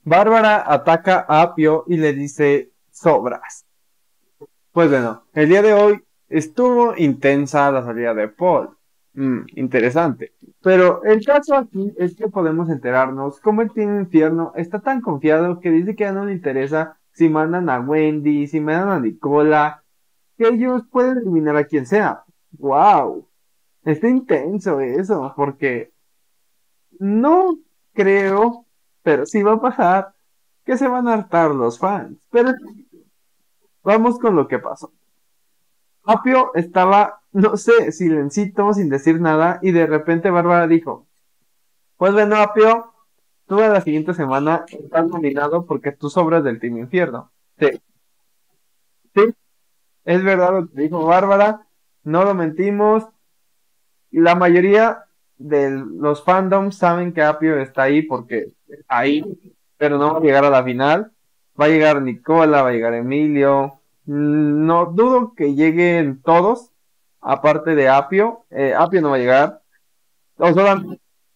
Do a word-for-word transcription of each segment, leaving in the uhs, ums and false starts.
Bárbara ataca a Apio y le dice sobras. Pues bueno, el día de hoy estuvo intensa la salida de Paul. Mm, interesante. Pero el caso aquí es que podemos enterarnos cómo el Team Infierno está tan confiado que dice que ya no le interesa si mandan a Wendy, si mandan a Nicola, que ellos pueden eliminar a quien sea. ¡Wow! Está intenso eso, porque no creo, pero sí va a pasar que se van a hartar los fans. Pero vamos con lo que pasó. Apio estaba, no sé, silencito, sin decir nada, y de repente Bárbara dijo, pues bueno, Apio, tú a la siguiente semana estás nominado porque tú sobras del Team Infierno. Sí, sí, es verdad lo que dijo Bárbara, no lo mentimos, la mayoría de los fandoms saben que Apio está ahí porque está ahí, pero no va a llegar a la final. Va a llegar Nicola, va a llegar Emilio. Mm, No dudo que lleguen todos, aparte de Apio. Eh, Apio no va a llegar. O solamente-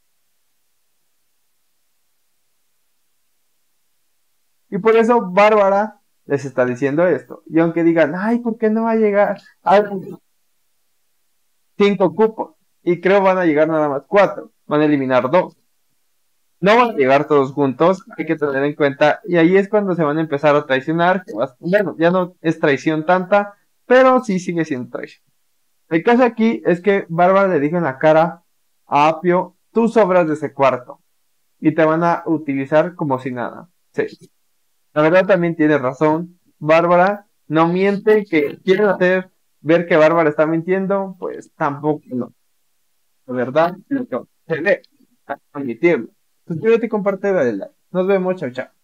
y por eso Bárbara les está diciendo esto. Y aunque digan, ay, ¿por qué no va a llegar? Hay cinco cupos. Y creo van a llegar nada más cuatro. Van a eliminar dos. No van a llegar todos juntos, hay que tener en cuenta, y ahí es cuando se van a empezar a traicionar, que vas- bueno, ya no es traición tanta, pero sí sigue siendo traición. El caso aquí es que Bárbara le dijo en la cara a Apio, tú sobras de ese cuarto, y te van a utilizar como si nada. Sí, la verdad también tiene razón, Bárbara no miente, que quieren hacer ver que Bárbara está mintiendo, pues tampoco no. La verdad, lo que se ve, admitirlo. Suscríbete y comparte, dale like. Nos vemos, chao, chao.